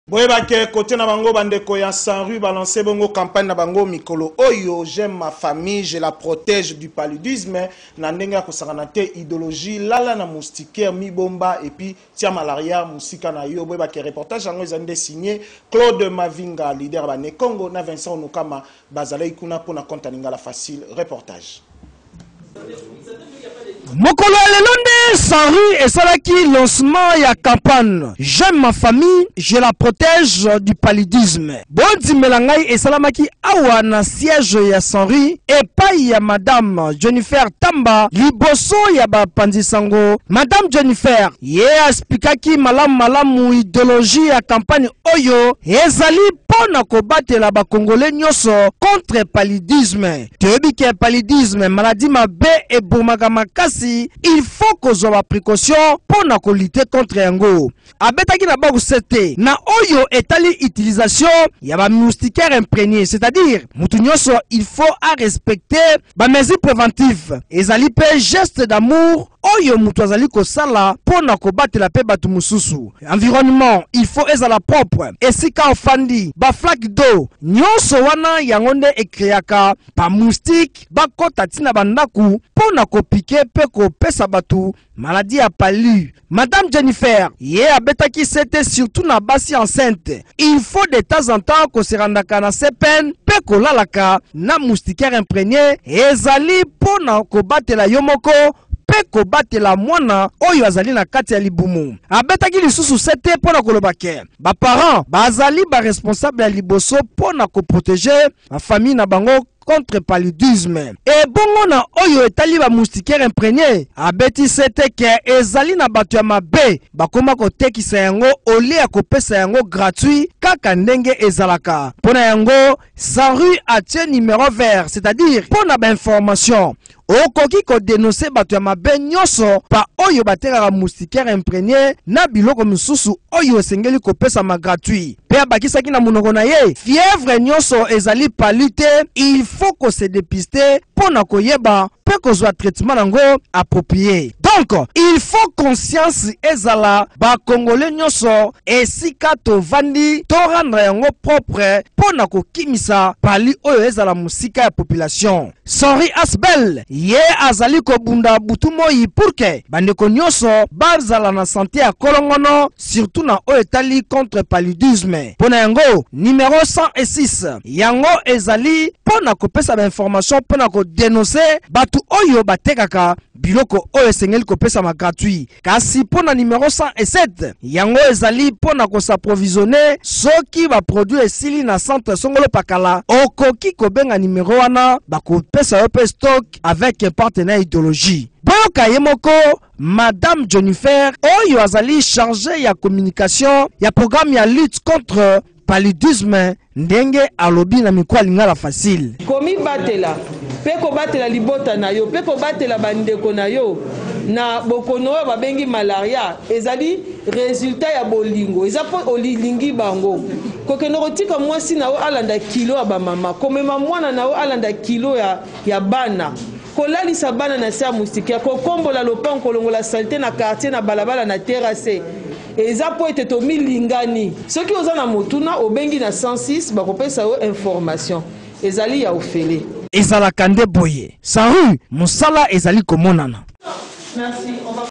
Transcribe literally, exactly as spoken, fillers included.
Boyebake côté na bango bandeko ya sans rue balancer bongo campagne na bango mikolo oyo j'aime ma famille je la protège du paludisme na ndenga ko sakanate idéologie lala na moustiquaire mi bomba et puis tia malaria musika na yo boyebake reportage yango ezande signé Claude Mavinga leader ba ne Congo na Vincent Onokama bazalai kuna pona compte Lingala facile reportage. Mokolo Lelonde sans rue et salaki lancement ya campagne. J'aime ma famille, je la protège du paludisme. Bondi melangai et salamaki awa na siège ya sans rue et pas ya madame Jennifer Tamba liboso ya ba pandisango. Madame Jennifer ye aspikaki malam malamu idéologie ya campagne oyo ezali pona kobatela ba congolais nyoso contre paludisme. Tebike paludisme maladie mabe et bomaka makasi. Il faut qu'on ait la précaution pour nous lutter contre yango. Abetaki na bagu sete na oyo etali utilisation ya ba moustiquaire imprégné, c'est-à-dire mutu nyonso il faut à respecter ba mesures préventives. Ezali pe geste d'amour oyo mutu azali ko sala pour na ko batela pe batu mususu. Environnement, il faut ezala propre. Esika ofandi ba flaque d'eau nyonso wana yangonde ekreaka pa moustique ba kota tina bandaku pour na ko piquer pe ko pesa batu maladie à palu. Madame Jennifer, ye abetaki c'était surtout na basi enceinte. Il faut de temps en temps qu'on se randaka na sepen pe ko lalaka na moustiquaire imprégné ezali pour na ko batela yomoko pe ko batela mwana oyo azali na kati ya libumu. Abetaki lisusu sete pour na kolobake. Ba parents bazali ba responsable ya liboso pour na ko protéger la famille na bango contre paludisme. Et bongo na oyo etali ba moustiquaire imprégné abeti sete ke ezali na batu ya mabe bakoma ko tekisa yango ole ya kopesa yango gratuit kaka ndenge ezalaka. Pona yango sans rue atie numéro vert, c'est-à-dire pona ba information okoki ko dénoncer batu ya mabe nyonso pa oyo batekaka moustiquaire imprégné na biloko misusu oyo esengeli kopesa ma gratuit. Pe abakisaki na monoko na ye fièvre nyonso ezali palute, il faut qu'on se dépister pour na koyeba pe kozwa traitement nango approprié. Donc il faut conscience ezala ba congolais nyonso esika to vandi to rendre yango propre pour na kokimisa pali oyo ezala musika ya population. Sori Asbel ye azali ko bunda butumoi pour que bandeko nyonso bazala na santé ya kolongono surtout na oyo etali contre paludisme. Pona yango numéro cent six yango ezali pona kopesa ba information pona ko dénoncer batu oyo batekaka biloko oyo esengeli kopesa ma gratuit. Kasi pona numéro cent sept yango ezali pona ko s'approvisionner soki ba produit esili na centre songolo pakala okoki kobenga numéro wana bakopesa yo pe stock avec un partenaire idéologie. Boyoka yemoko Madame Jennifer oyo azali chargé ya communication ya programme ya lutte contre paludisme ndenge alobi na mikwa Lingala facile. Komi batela peko batela libota na yo peko batela bandeko na yo na bokono babengi malaria ezali résultat ya bolingo ezapo olilingi bango kokeno kotika mwasi na o alanda kilo ya ba mama komema mwana na o alanda kilo ya ya bana kolalisa bana na sa moustiquaire kokombola lopan kolongola saleté na quartier na balabala na terrasse ezapo ete to milingani soki oza na motuna obengi na cent six bakopesa yo information ezali ya ofele ezala kande boye sans rue musala ezali komonana. Merci.